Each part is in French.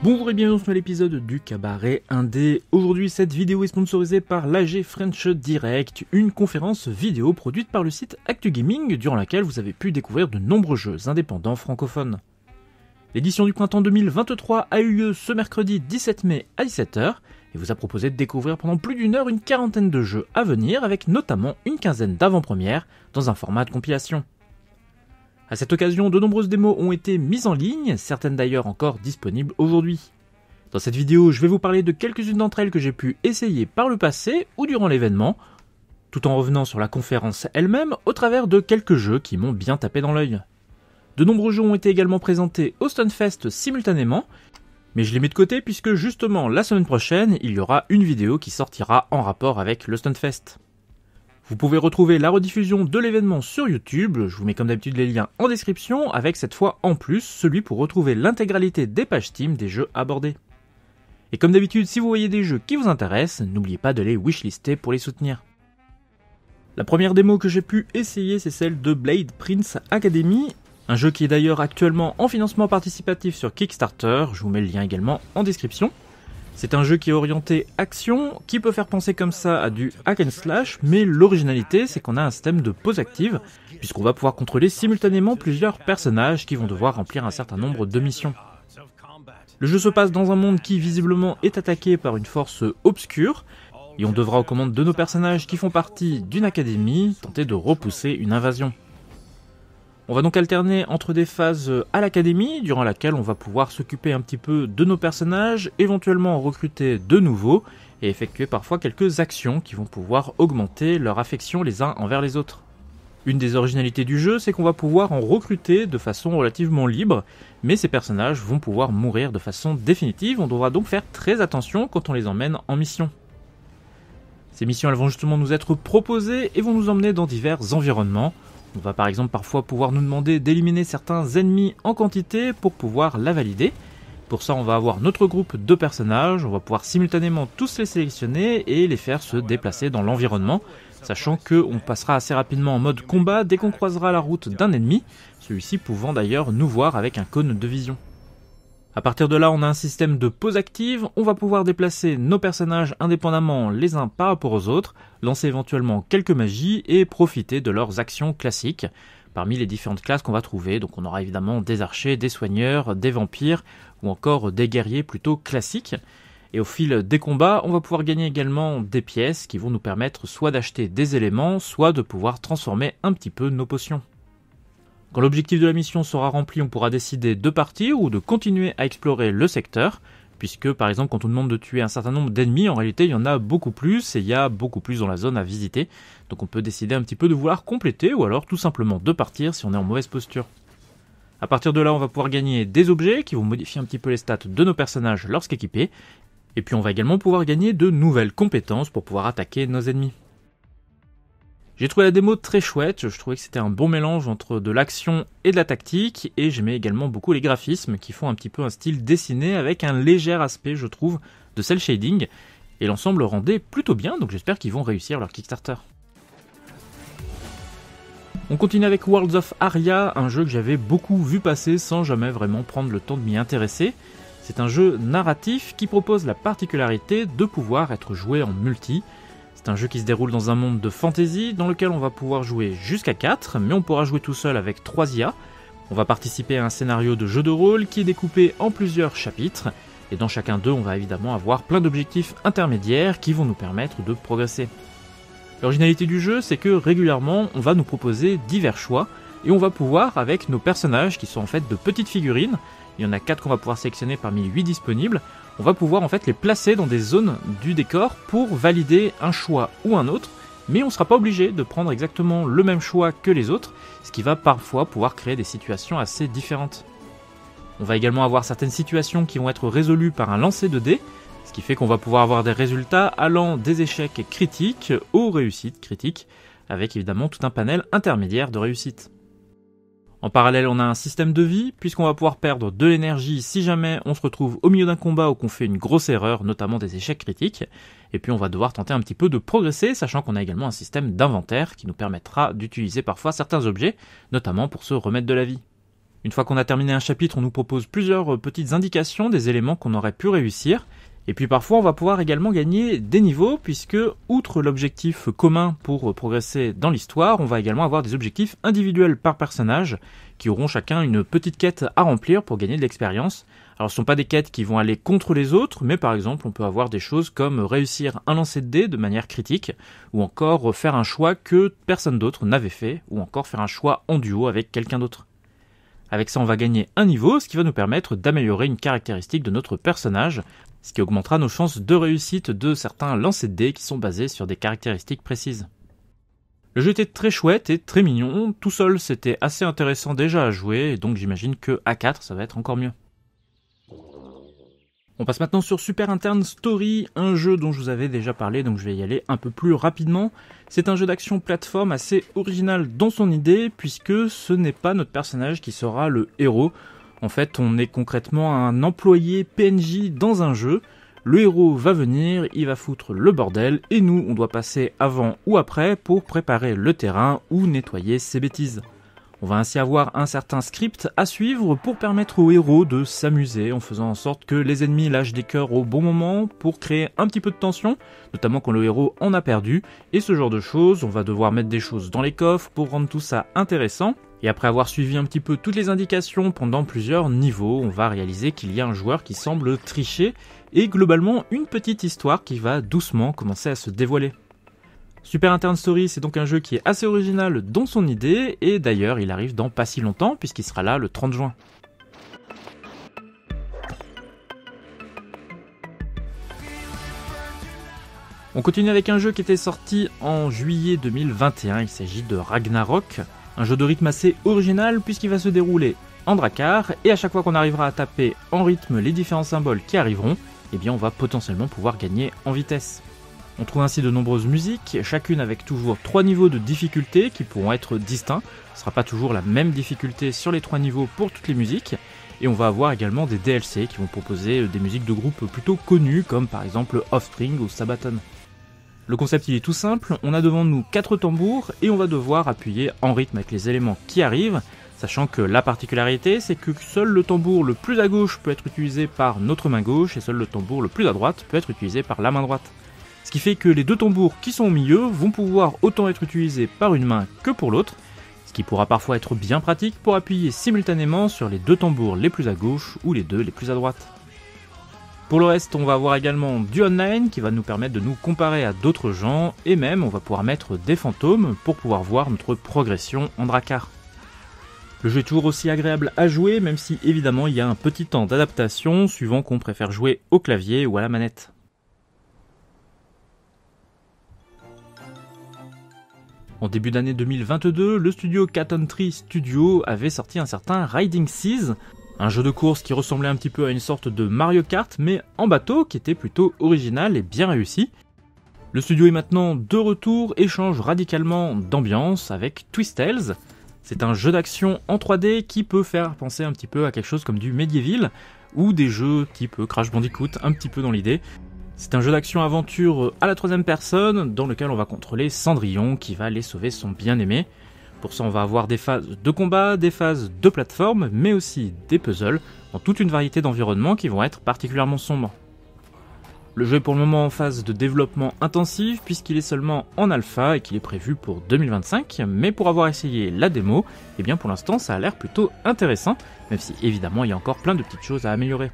Bonjour et bienvenue dans ce nouvel épisode du Cabaret Indé. Aujourd'hui, cette vidéo est sponsorisée par l'AG French Direct, une conférence vidéo produite par le site Actu Gaming, durant laquelle vous avez pu découvrir de nombreux jeux indépendants francophones. L'édition du printemps 2023 a eu lieu ce mercredi 17 mai à 17h et vous a proposé de découvrir pendant plus d'une heure une quarantaine de jeux à venir, avec notamment une quinzaine d'avant-premières dans un format de compilation. À cette occasion, de nombreuses démos ont été mises en ligne, certaines d'ailleurs encore disponibles aujourd'hui. Dans cette vidéo, je vais vous parler de quelques-unes d'entre elles que j'ai pu essayer par le passé ou durant l'événement, tout en revenant sur la conférence elle-même au travers de quelques jeux qui m'ont bien tapé dans l'œil. De nombreux jeux ont été également présentés au Stunfest simultanément, mais je les mets de côté puisque justement la semaine prochaine, il y aura une vidéo qui sortira en rapport avec le Stunfest. Vous pouvez retrouver la rediffusion de l'événement sur YouTube, je vous mets comme d'habitude les liens en description, avec cette fois en plus celui pour retrouver l'intégralité des pages Steam des jeux abordés. Et comme d'habitude, si vous voyez des jeux qui vous intéressent, n'oubliez pas de les wishlister pour les soutenir. La première démo que j'ai pu essayer, c'est celle de Blade Prince Academy, un jeu qui est d'ailleurs actuellement en financement participatif sur Kickstarter, je vous mets le lien également en description. C'est un jeu qui est orienté action, qui peut faire penser comme ça à du hack and slash, mais l'originalité c'est qu'on a un système de pause active, puisqu'on va pouvoir contrôler simultanément plusieurs personnages qui vont devoir remplir un certain nombre de missions. Le jeu se passe dans un monde qui visiblement est attaqué par une force obscure, et on devra aux commandes de nos personnages qui font partie d'une académie tenter de repousser une invasion. On va donc alterner entre des phases à l'académie, durant laquelle on va pouvoir s'occuper un petit peu de nos personnages, éventuellement recruter de nouveaux, et effectuer parfois quelques actions qui vont pouvoir augmenter leur affection les uns envers les autres. Une des originalités du jeu, c'est qu'on va pouvoir en recruter de façon relativement libre, mais ces personnages vont pouvoir mourir de façon définitive, on devra donc faire très attention quand on les emmène en mission. Ces missions elles vont justement nous être proposées et vont nous emmener dans divers environnements. On va par exemple parfois pouvoir nous demander d'éliminer certains ennemis en quantité pour pouvoir la valider. Pour ça on va avoir notre groupe de personnages, on va pouvoir simultanément tous les sélectionner et les faire se déplacer dans l'environnement, sachant qu'on passera assez rapidement en mode combat dès qu'on croisera la route d'un ennemi, celui-ci pouvant d'ailleurs nous voir avec un cône de vision. A partir de là, on a un système de pause active, on va pouvoir déplacer nos personnages indépendamment les uns par rapport aux autres, lancer éventuellement quelques magies et profiter de leurs actions classiques parmi les différentes classes qu'on va trouver. Donc on aura évidemment des archers, des soigneurs, des vampires ou encore des guerriers plutôt classiques. Et au fil des combats, on va pouvoir gagner également des pièces qui vont nous permettre soit d'acheter des éléments, soit de pouvoir transformer un petit peu nos potions. Quand l'objectif de la mission sera rempli, on pourra décider de partir ou de continuer à explorer le secteur, puisque par exemple quand on demande de tuer un certain nombre d'ennemis, en réalité il y en a beaucoup plus et il y a beaucoup plus dans la zone à visiter, donc on peut décider un petit peu de vouloir compléter ou alors tout simplement de partir si on est en mauvaise posture. A partir de là, on va pouvoir gagner des objets qui vont modifier un petit peu les stats de nos personnages lorsqu'équipés, et puis on va également pouvoir gagner de nouvelles compétences pour pouvoir attaquer nos ennemis. J'ai trouvé la démo très chouette, je trouvais que c'était un bon mélange entre de l'action et de la tactique, et j'aimais également beaucoup les graphismes qui font un petit peu un style dessiné avec un léger aspect, je trouve, de cel shading, et l'ensemble rendait plutôt bien, donc j'espère qu'ils vont réussir leur Kickstarter. On continue avec Worlds of Aria, un jeu que j'avais beaucoup vu passer sans jamais vraiment prendre le temps de m'y intéresser. C'est un jeu narratif qui propose la particularité de pouvoir être joué en multi. C'est un jeu qui se déroule dans un monde de fantasy dans lequel on va pouvoir jouer jusqu'à 4, mais on pourra jouer tout seul avec 3 IA. On va participer à un scénario de jeu de rôle qui est découpé en plusieurs chapitres, et dans chacun d'eux on va évidemment avoir plein d'objectifs intermédiaires qui vont nous permettre de progresser. L'originalité du jeu, c'est que régulièrement on va nous proposer divers choix, et on va pouvoir, avec nos personnages qui sont en fait de petites figurines, il y en a 4 qu'on va pouvoir sélectionner parmi les 8 disponibles, on va pouvoir en fait les placer dans des zones du décor pour valider un choix ou un autre, mais on ne sera pas obligé de prendre exactement le même choix que les autres, ce qui va parfois pouvoir créer des situations assez différentes. On va également avoir certaines situations qui vont être résolues par un lancer de dés, ce qui fait qu'on va pouvoir avoir des résultats allant des échecs critiques aux réussites critiques, avec évidemment tout un panel intermédiaire de réussites. En parallèle, on a un système de vie, puisqu'on va pouvoir perdre de l'énergie si jamais on se retrouve au milieu d'un combat ou qu'on fait une grosse erreur, notamment des échecs critiques. Et puis on va devoir tenter un petit peu de progresser, sachant qu'on a également un système d'inventaire qui nous permettra d'utiliser parfois certains objets, notamment pour se remettre de la vie. Une fois qu'on a terminé un chapitre, on nous propose plusieurs petites indications des éléments qu'on aurait pu réussir. Et puis parfois on va pouvoir également gagner des niveaux puisque, outre l'objectif commun pour progresser dans l'histoire, on va également avoir des objectifs individuels par personnage qui auront chacun une petite quête à remplir pour gagner de l'expérience. Alors ce ne sont pas des quêtes qui vont aller contre les autres, mais par exemple on peut avoir des choses comme réussir un lancer de dés de manière critique, ou encore faire un choix que personne d'autre n'avait fait, ou encore faire un choix en duo avec quelqu'un d'autre. Avec ça on va gagner un niveau, ce qui va nous permettre d'améliorer une caractéristique de notre personnage, ce qui augmentera nos chances de réussite de certains lancers de dés qui sont basés sur des caractéristiques précises. Le jeu était très chouette et très mignon, tout seul c'était assez intéressant déjà à jouer, et donc j'imagine que à 4 ça va être encore mieux. On passe maintenant sur Super Intern Story, un jeu dont je vous avais déjà parlé, donc je vais y aller un peu plus rapidement. C'est un jeu d'action plateforme assez original dans son idée, puisque ce n'est pas notre personnage qui sera le héros. En fait, on est concrètement un employé PNJ dans un jeu. Le héros va venir, il va foutre le bordel, et nous, on doit passer avant ou après pour préparer le terrain ou nettoyer ses bêtises. On va ainsi avoir un certain script à suivre pour permettre au héros de s'amuser en faisant en sorte que les ennemis lâchent des cœurs au bon moment pour créer un petit peu de tension, notamment quand le héros en a perdu, et ce genre de choses. On va devoir mettre des choses dans les coffres pour rendre tout ça intéressant. Et après avoir suivi un petit peu toutes les indications pendant plusieurs niveaux, on va réaliser qu'il y a un joueur qui semble tricher et globalement une petite histoire qui va doucement commencer à se dévoiler. Super Intern Story, c'est donc un jeu qui est assez original dans son idée, et d'ailleurs il arrive dans pas si longtemps puisqu'il sera là le 30 juin. On continue avec un jeu qui était sorti en juillet 2021, il s'agit de Ragnarok, un jeu de rythme assez original puisqu'il va se dérouler en Drakkar, et à chaque fois qu'on arrivera à taper en rythme les différents symboles qui arriveront, eh bien on va potentiellement pouvoir gagner en vitesse. On trouve ainsi de nombreuses musiques, chacune avec toujours 3 niveaux de difficulté qui pourront être distincts. Ce ne sera pas toujours la même difficulté sur les 3 niveaux pour toutes les musiques. Et on va avoir également des DLC qui vont proposer des musiques de groupes plutôt connus comme par exemple Offspring ou Sabaton. Le concept il est tout simple, on a devant nous 4 tambours et on va devoir appuyer en rythme avec les éléments qui arrivent, sachant que la particularité c'est que seul le tambour le plus à gauche peut être utilisé par notre main gauche et seul le tambour le plus à droite peut être utilisé par la main droite. Ce qui fait que les 2 tambours qui sont au milieu vont pouvoir autant être utilisés par une main que pour l'autre, ce qui pourra parfois être bien pratique pour appuyer simultanément sur les 2 tambours les plus à gauche ou les 2 les plus à droite. Pour le reste, on va avoir également du online qui va nous permettre de nous comparer à d'autres gens, et même on va pouvoir mettre des fantômes pour pouvoir voir notre progression en Drakkar. Le jeu est toujours aussi agréable à jouer, même si évidemment il y a un petit temps d'adaptation suivant qu'on préfère jouer au clavier ou à la manette. En début d'année 2022, le studio Cat Tree Studio avait sorti un certain Riding Seas, un jeu de course qui ressemblait un petit peu à une sorte de Mario Kart, mais en bateau, qui était plutôt original et bien réussi. Le studio est maintenant de retour et change radicalement d'ambiance avec Twistales. C'est un jeu d'action en 3D qui peut faire penser un petit peu à quelque chose comme du Medieval, ou des jeux type Crash Bandicoot, un petit peu dans l'idée. C'est un jeu d'action-aventure à la 3e personne, dans lequel on va contrôler Cendrillon qui va aller sauver son bien-aimé. Pour ça on va avoir des phases de combat, des phases de plateforme, mais aussi des puzzles, dans toute une variété d'environnements qui vont être particulièrement sombres. Le jeu est pour le moment en phase de développement intensif, puisqu'il est seulement en alpha et qu'il est prévu pour 2025, mais pour avoir essayé la démo, eh bien pour l'instant ça a l'air plutôt intéressant, même si évidemment il y a encore plein de petites choses à améliorer.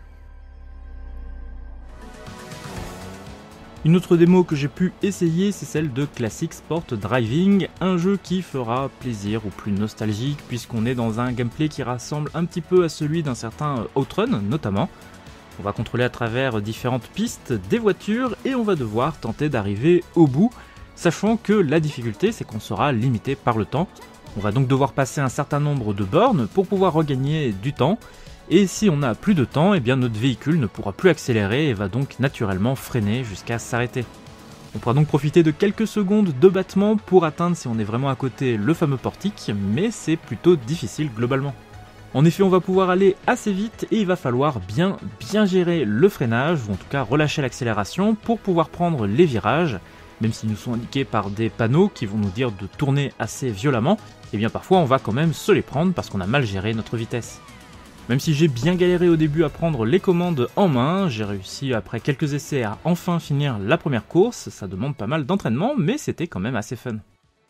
Une autre démo que j'ai pu essayer, c'est celle de Classic Sport Driving, un jeu qui fera plaisir aux plus nostalgiques puisqu'on est dans un gameplay qui rassemble un petit peu à celui d'un certain Outrun notamment. On va contrôler à travers différentes pistes des voitures et on va devoir tenter d'arriver au bout, sachant que la difficulté c'est qu'on sera limité par le temps. On va donc devoir passer un certain nombre de bornes pour pouvoir regagner du temps. Et si on n'a plus de temps, eh bien notre véhicule ne pourra plus accélérer et va donc naturellement freiner jusqu'à s'arrêter. On pourra donc profiter de quelques secondes de battement pour atteindre, si on est vraiment à côté, le fameux portique, mais c'est plutôt difficile globalement. En effet, on va pouvoir aller assez vite et il va falloir bien gérer le freinage, ou en tout cas relâcher l'accélération pour pouvoir prendre les virages, même s'ils nous sont indiqués par des panneaux qui vont nous dire de tourner assez violemment. et bien parfois on va quand même se les prendre parce qu'on a mal géré notre vitesse. Même si j'ai bien galéré au début à prendre les commandes en main, j'ai réussi après quelques essais à enfin finir la première course, ça demande pas mal d'entraînement mais c'était quand même assez fun.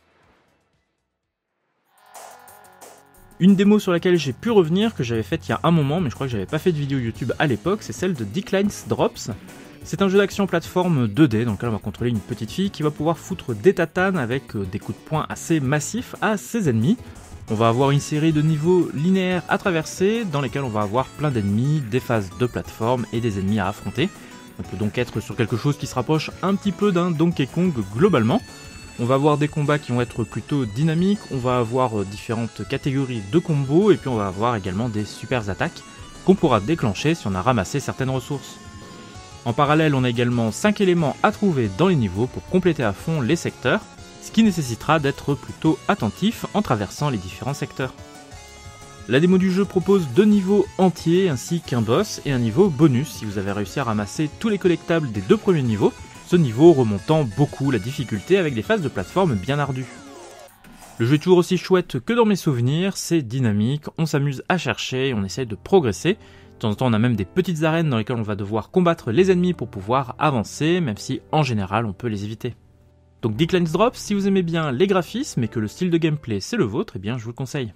Une démo sur laquelle j'ai pu revenir, que j'avais faite il y a un moment, mais je crois que j'avais pas fait de vidéo YouTube à l'époque, c'est celle de Decline's Drops. C'est un jeu d'action plateforme 2D dans lequel on va contrôler une petite fille qui va pouvoir foutre des tatanes avec des coups de poing assez massifs à ses ennemis. On va avoir une série de niveaux linéaires à traverser dans lesquels on va avoir plein d'ennemis, des phases de plateforme et des ennemis à affronter. On peut donc être sur quelque chose qui se rapproche un petit peu d'un Donkey Kong globalement. On va avoir des combats qui vont être plutôt dynamiques, on va avoir différentes catégories de combos et puis on va avoir également des super attaques qu'on pourra déclencher si on a ramassé certaines ressources. En parallèle, on a également 5 éléments à trouver dans les niveaux pour compléter à fond les secteurs, ce qui nécessitera d'être plutôt attentif en traversant les différents secteurs. La démo du jeu propose 2 niveaux entiers ainsi qu'un boss et un niveau bonus si vous avez réussi à ramasser tous les collectables des 2 premiers niveaux, ce niveau remontant beaucoup la difficulté avec des phases de plateforme bien ardues. Le jeu est toujours aussi chouette que dans mes souvenirs, c'est dynamique, on s'amuse à chercher, on essaye de progresser. De temps en temps on a même des petites arènes dans lesquelles on va devoir combattre les ennemis pour pouvoir avancer, même si en général on peut les éviter. Donc Decline's Drops, si vous aimez bien les graphismes et que le style de gameplay c'est le vôtre, eh bien je vous le conseille.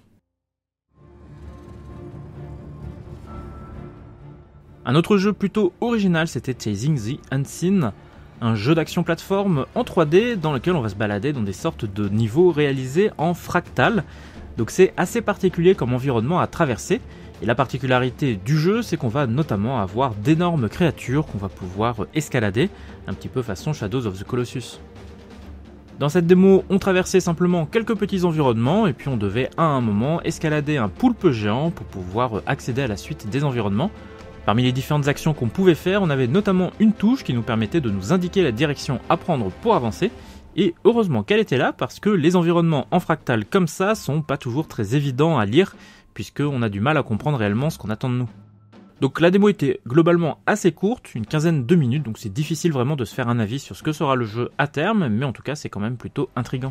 Un autre jeu plutôt original, c'était Chasing the Unseen, un jeu d'action plateforme en 3D dans lequel on va se balader dans des sortes de niveaux réalisés en fractal. Donc c'est assez particulier comme environnement à traverser, et la particularité du jeu c'est qu'on va notamment avoir d'énormes créatures qu'on va pouvoir escalader, un petit peu façon Shadows of the Colossus. Dans cette démo, on traversait simplement quelques petits environnements et puis on devait à un moment escalader un poulpe géant pour pouvoir accéder à la suite des environnements. Parmi les différentes actions qu'on pouvait faire, on avait notamment une touche qui nous permettait de nous indiquer la direction à prendre pour avancer, et heureusement qu'elle était là parce que les environnements en fractal comme ça sont pas toujours très évidents à lire, puisqu'on a du mal à comprendre réellement ce qu'on attend de nous. Donc la démo était globalement assez courte, une quinzaine de minutes, donc c'est difficile vraiment de se faire un avis sur ce que sera le jeu à terme, mais en tout cas c'est quand même plutôt intriguant.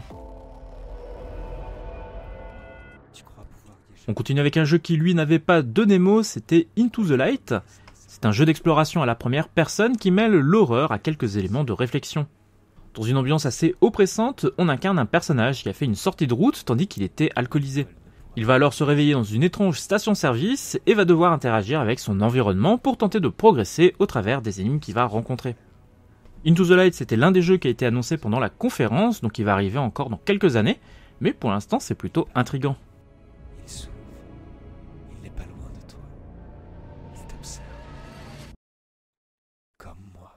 On continue avec un jeu qui lui n'avait pas de démo, c'était Into the Light. C'est un jeu d'exploration à la première personne qui mêle l'horreur à quelques éléments de réflexion. Dans une ambiance assez oppressante, on incarne un personnage qui a fait une sortie de route tandis qu'il était alcoolisé. Il va alors se réveiller dans une étrange station-service et va devoir interagir avec son environnement pour tenter de progresser au travers des énigmes qu'il va rencontrer. Into the Light, c'était l'un des jeux qui a été annoncé pendant la conférence, donc il va arriver encore dans quelques années, mais pour l'instant c'est plutôt intriguant. Il souffre. Il n'est pas loin de toi. Il t'observe. Comme moi.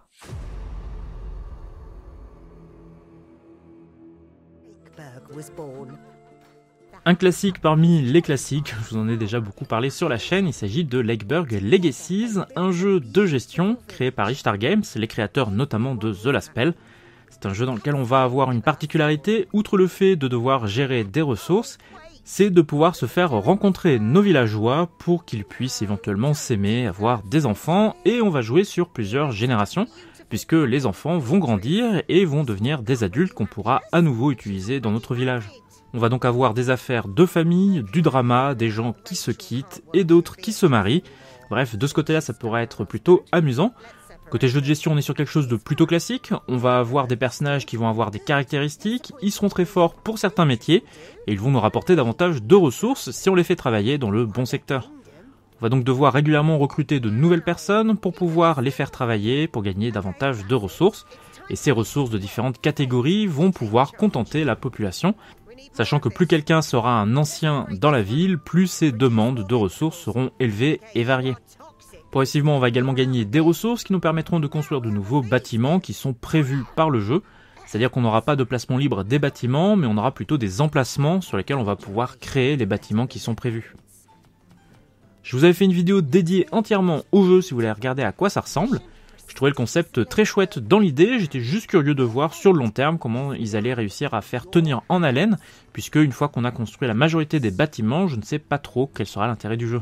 Berg was born. Un classique parmi les classiques, je vous en ai déjà beaucoup parlé sur la chaîne, il s'agit de Lakeburg Legacies, un jeu de gestion créé par Ishtar Games, les créateurs notamment de The Last Spell. C'est un jeu dans lequel on va avoir une particularité, outre le fait de devoir gérer des ressources, c'est de pouvoir se faire rencontrer nos villageois pour qu'ils puissent éventuellement s'aimer, avoir des enfants, et on va jouer sur plusieurs générations, puisque les enfants vont grandir et vont devenir des adultes qu'on pourra à nouveau utiliser dans notre village. On va donc avoir des affaires de famille, du drama, des gens qui se quittent et d'autres qui se marient. Bref, de ce côté-là, ça pourrait être plutôt amusant. Côté jeu de gestion, on est sur quelque chose de plutôt classique. On va avoir des personnages qui vont avoir des caractéristiques, ils seront très forts pour certains métiers, et ils vont nous rapporter davantage de ressources si on les fait travailler dans le bon secteur. On va donc devoir régulièrement recruter de nouvelles personnes pour pouvoir les faire travailler, pour gagner davantage de ressources. Et ces ressources de différentes catégories vont pouvoir contenter la population, sachant que plus quelqu'un sera un ancien dans la ville, plus ses demandes de ressources seront élevées et variées. Progressivement, on va également gagner des ressources qui nous permettront de construire de nouveaux bâtiments qui sont prévus par le jeu, c'est-à-dire qu'on n'aura pas de placement libre des bâtiments, mais on aura plutôt des emplacements sur lesquels on va pouvoir créer les bâtiments qui sont prévus. Je vous avais fait une vidéo dédiée entièrement au jeu si vous voulez regarder à quoi ça ressemble. Je trouvais le concept très chouette dans l'idée, j'étais juste curieux de voir sur le long terme comment ils allaient réussir à faire tenir en haleine, puisque une fois qu'on a construit la majorité des bâtiments, je ne sais pas trop quel sera l'intérêt du jeu.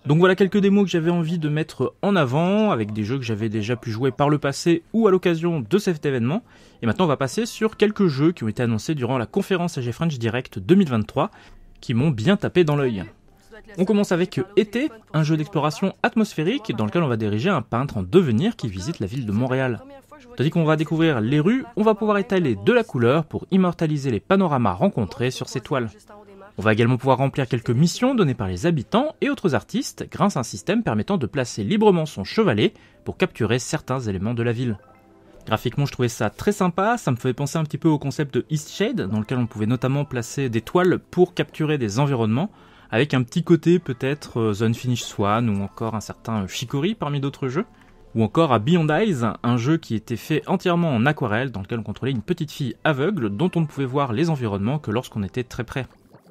Donc voilà quelques démos que j'avais envie de mettre en avant, avec des jeux que j'avais déjà pu jouer par le passé ou à l'occasion de cet événement. Et maintenant on va passer sur quelques jeux qui ont été annoncés durant la conférence AG French Direct 2023, qui m'ont bien tapé dans l'œil. On commence avec Été, un jeu d'exploration atmosphérique dans lequel on va diriger un peintre en devenir qui visite la ville de Montréal. Tandis qu'on va découvrir les rues, on va pouvoir étaler de la couleur pour immortaliser les panoramas rencontrés sur ces toiles. On va également pouvoir remplir quelques missions données par les habitants et autres artistes grâce à un système permettant de placer librement son chevalet pour capturer certains éléments de la ville. Graphiquement, je trouvais ça très sympa, ça me fait penser un petit peu au concept de Eastshade, dans lequel on pouvait notamment placer des toiles pour capturer des environnements, avec un petit côté peut-être The Unfinished Swan ou encore un certain Chicory parmi d'autres jeux. Ou encore à Beyond Eyes, un jeu qui était fait entièrement en aquarelle, dans lequel on contrôlait une petite fille aveugle dont on ne pouvait voir les environnements que lorsqu'on était très près.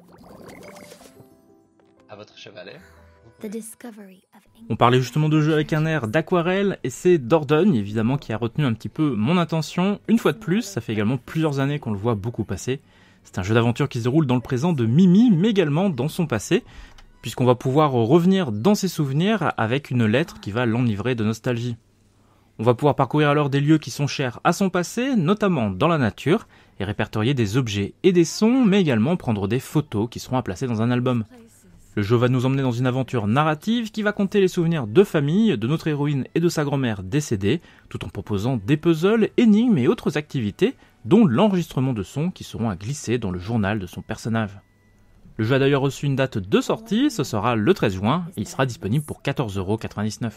À votre chevalet. On parlait justement de jeux avec un air d'aquarelle, et c'est Dordogne évidemment qui a retenu un petit peu mon attention. Une fois de plus, ça fait également plusieurs années qu'on le voit beaucoup passer. C'est un jeu d'aventure qui se déroule dans le présent de Mimi, mais également dans son passé, puisqu'on va pouvoir revenir dans ses souvenirs avec une lettre qui va l'enivrer de nostalgie. On va pouvoir parcourir alors des lieux qui sont chers à son passé, notamment dans la nature, et répertorier des objets et des sons, mais également prendre des photos qui seront à placer dans un album. Le jeu va nous emmener dans une aventure narrative qui va conter les souvenirs de famille, de notre héroïne et de sa grand-mère décédée, tout en proposant des puzzles, énigmes et autres activités, dont l'enregistrement de sons qui seront à glisser dans le journal de son personnage. Le jeu a d'ailleurs reçu une date de sortie, ce sera le 13 juin, et il sera disponible pour 14,99 €.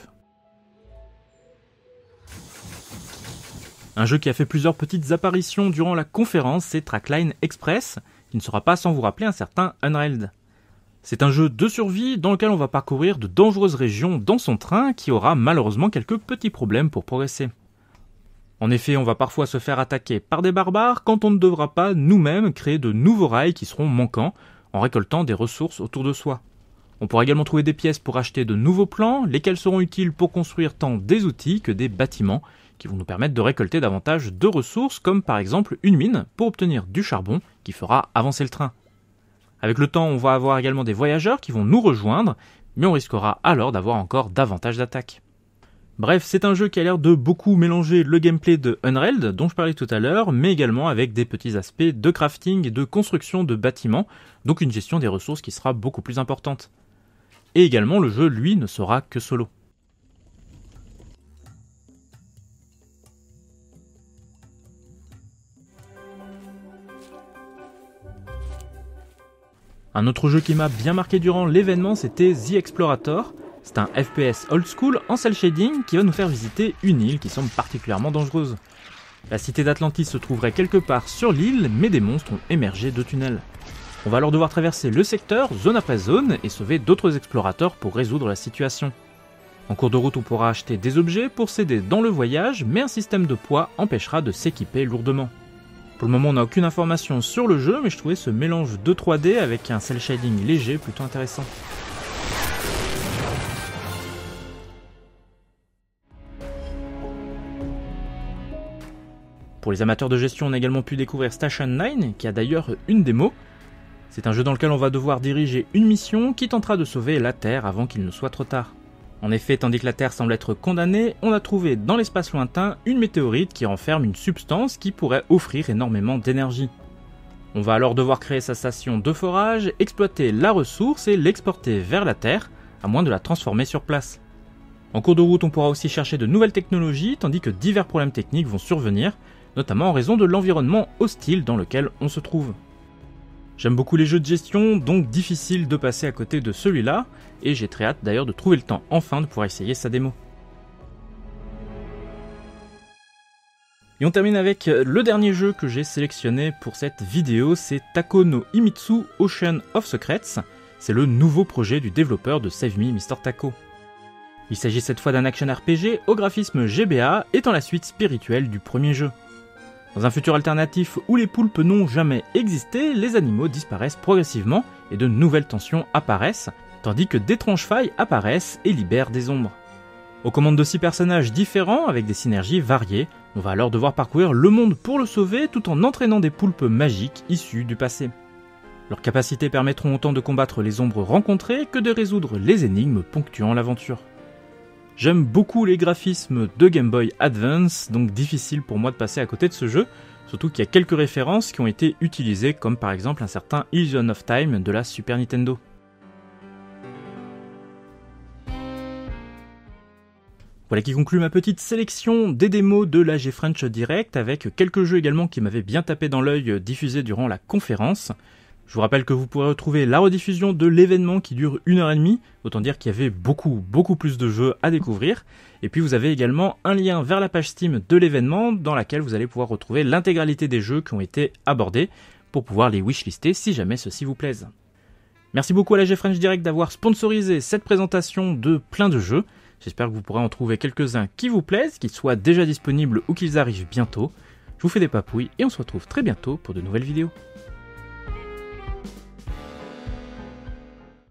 Un jeu qui a fait plusieurs petites apparitions durant la conférence, c'est Trackline Express, qui ne sera pas sans vous rappeler un certain Unrailed. C'est un jeu de survie dans lequel on va parcourir de dangereuses régions dans son train qui aura malheureusement quelques petits problèmes pour progresser. En effet, on va parfois se faire attaquer par des barbares quand on ne devra pas nous-mêmes créer de nouveaux rails qui seront manquants en récoltant des ressources autour de soi. On pourra également trouver des pièces pour acheter de nouveaux plans, lesquels seront utiles pour construire tant des outils que des bâtiments qui vont nous permettre de récolter davantage de ressources comme par exemple une mine pour obtenir du charbon qui fera avancer le train. Avec le temps, on va avoir également des voyageurs qui vont nous rejoindre, mais on risquera alors d'avoir encore davantage d'attaques. Bref, c'est un jeu qui a l'air de beaucoup mélanger le gameplay de Unrailed, dont je parlais tout à l'heure, mais également avec des petits aspects de crafting et de construction de bâtiments, donc une gestion des ressources qui sera beaucoup plus importante. Et également, le jeu, lui, ne sera que solo. Un autre jeu qui m'a bien marqué durant l'événement, c'était The Explorator. C'est un FPS old school en cel shading qui va nous faire visiter une île qui semble particulièrement dangereuse. La cité d'Atlantis se trouverait quelque part sur l'île, mais des monstres ont émergé de tunnels. On va alors devoir traverser le secteur, zone après zone, et sauver d'autres explorateurs pour résoudre la situation. En cours de route, on pourra acheter des objets pour s'aider dans le voyage, mais un système de poids empêchera de s'équiper lourdement. Pour le moment, on n'a aucune information sur le jeu, mais je trouvais ce mélange de 3D avec un cel shading léger plutôt intéressant. Pour les amateurs de gestion, on a également pu découvrir Station 9, qui a d'ailleurs une démo. C'est un jeu dans lequel on va devoir diriger une mission qui tentera de sauver la Terre avant qu'il ne soit trop tard. En effet, tandis que la Terre semble être condamnée, on a trouvé dans l'espace lointain une météorite qui renferme une substance qui pourrait offrir énormément d'énergie. On va alors devoir créer sa station de forage, exploiter la ressource et l'exporter vers la Terre, à moins de la transformer sur place. En cours de route, on pourra aussi chercher de nouvelles technologies, tandis que divers problèmes techniques vont survenir, notamment en raison de l'environnement hostile dans lequel on se trouve. J'aime beaucoup les jeux de gestion, donc difficile de passer à côté de celui-là, et j'ai très hâte d'ailleurs de trouver le temps enfin de pouvoir essayer sa démo. Et on termine avec le dernier jeu que j'ai sélectionné pour cette vidéo, c'est Tako no Himitsu Ocean of Secrets. C'est le nouveau projet du développeur de Save Me Mr. Tako. Il s'agit cette fois d'un action RPG au graphisme GBA, étant la suite spirituelle du premier jeu. Dans un futur alternatif où les poulpes n'ont jamais existé, les animaux disparaissent progressivement et de nouvelles tensions apparaissent, tandis que d'étranges failles apparaissent et libèrent des ombres. Aux commandes de 6 personnages différents avec des synergies variées, on va alors devoir parcourir le monde pour le sauver tout en entraînant des poulpes magiques issus du passé. Leurs capacités permettront autant de combattre les ombres rencontrées que de résoudre les énigmes ponctuant l'aventure. J'aime beaucoup les graphismes de Game Boy Advance, donc difficile pour moi de passer à côté de ce jeu, surtout qu'il y a quelques références qui ont été utilisées, comme par exemple un certain Illusion of Time de la Super Nintendo. Voilà qui conclut ma petite sélection des démos de l'AG French Direct, avec quelques jeux également qui m'avaient bien tapé dans l'œil diffusés durant la conférence. Je vous rappelle que vous pourrez retrouver la rediffusion de l'événement qui dure 1h30, autant dire qu'il y avait beaucoup plus de jeux à découvrir. Et puis vous avez également un lien vers la page Steam de l'événement dans laquelle vous allez pouvoir retrouver l'intégralité des jeux qui ont été abordés pour pouvoir les wishlister si jamais ceux-ci vous plaisent. Merci beaucoup à l'AG French Direct d'avoir sponsorisé cette présentation de plein de jeux. J'espère que vous pourrez en trouver quelques-uns qui vous plaisent, qu'ils soient déjà disponibles ou qu'ils arrivent bientôt. Je vous fais des papouilles et on se retrouve très bientôt pour de nouvelles vidéos.